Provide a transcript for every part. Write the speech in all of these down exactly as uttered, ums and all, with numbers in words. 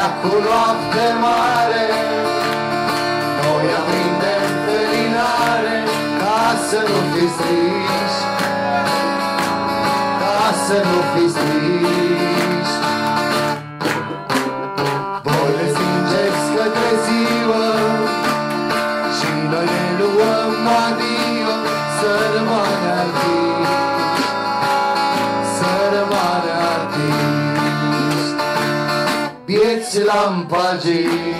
veacul noapte mare, noi aprindem felinare ca să nu fiți triști, ca să nu fiți triști. Voi le stingeți către ziua și noi ne luăm adio, să rămâne artiști, să rămâne artiști. Vieți lampagii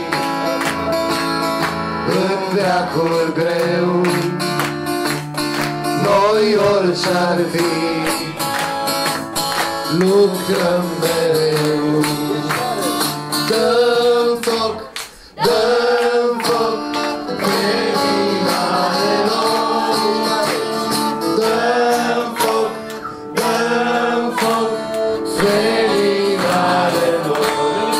în veacul greu, noi orice-ar fi lucrăm mereu. Dăm foc, dăm foc, felinarelor. Dăm foc, dăm foc, felinarelor.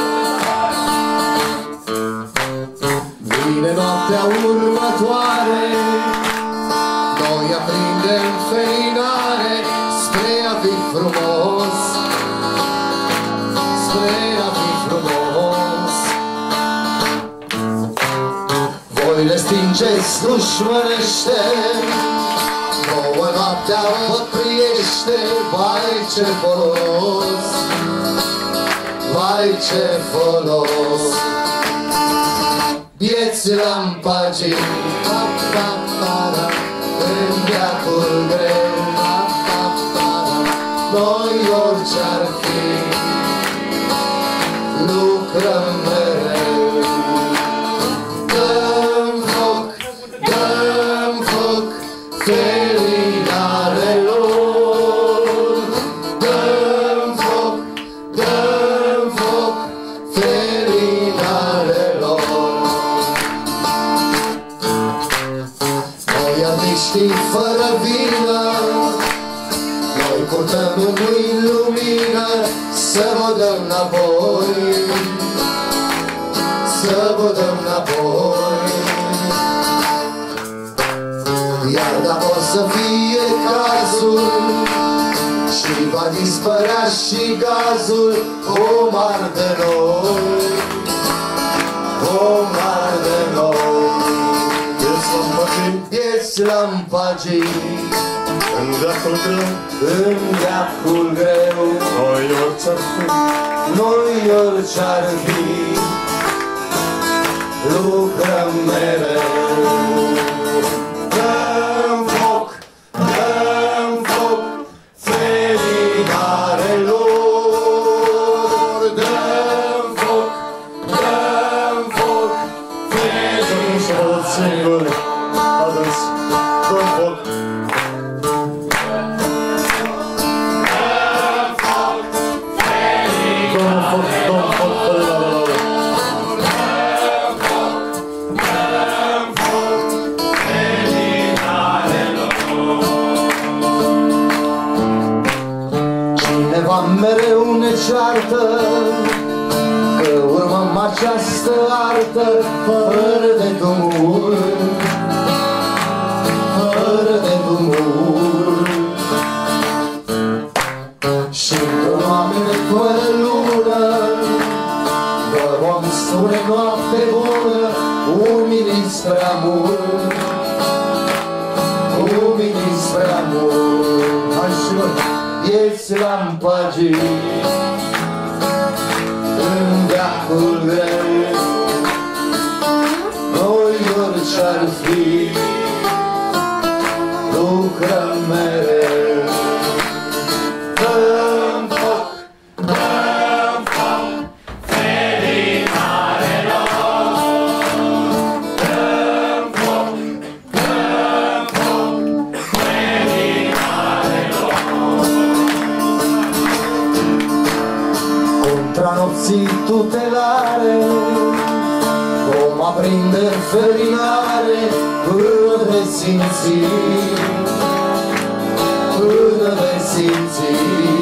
Vine noaptea următoare, noi aprindem felinare spre a fi frumos, spre a fi frumos. Voi le stingeți dușmănește, nouă noaptea vă priește. Vai ce folos, vai ce folos. Vieți lampagii în veacul greu, noi orice-ar fi lucrăm mereu. Dăm foc, dăm foc, felinarelor. Dăm foc, dăm foc, felinarelor. Noi artiștii fără vină, noi purtăm în mâini lumină, să vă dăm înapoi, să vă dăm înapoi. Iar dacă o să fie cazul și va dispărea și gazul, vom arde noi, vom arde noi. Vieți lampagii în veacul greu, în veacul greu, noi orice-ar fi, noi orice-ar fi lucrăm mereu. Dăm foc, dăm foc, felinarelor. Dăm foc, dăm foc, felinarelor. singuri, adânci, dăm foc. Cineva mereu ne ceartă că urmăm această artă fără de drumul, fără de drumul. Și într-o noapte fără lună doar vom spune noapte bună, umiliți prea mult, umiliți prea mult. Hai și noi! Vieți lampagii în veacul greu, noi orice-ar fi lucrăm mereu. Dăm foc, dăm foc, felinarelor. Dăm foc, dăm foc, felinarelor. Contra nopții tutelare vom aprinde felinare până de simți, până de simți.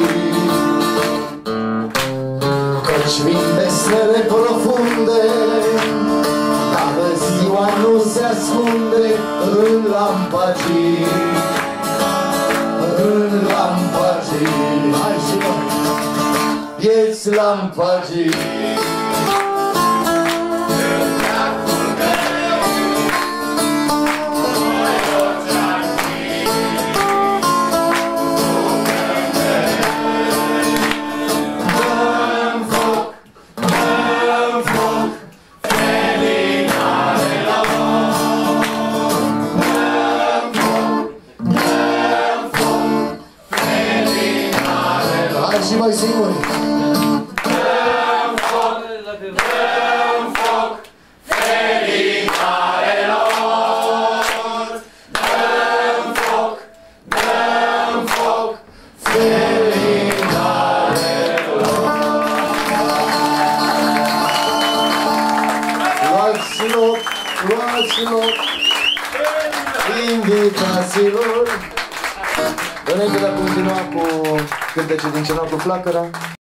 Căci vin desnele profunde, dacă ziua nu se ascunde în lampagii, în lampagii. Hai și noi! Vieți lampagii mai singuri. Dăm foc, dăm foc, fericarelor. Dăm foc, dăm foc, fericarelor. Luați loc, luați loc, invitaților. Înainte de a continua cu cântece din Cernal cu Flacăra,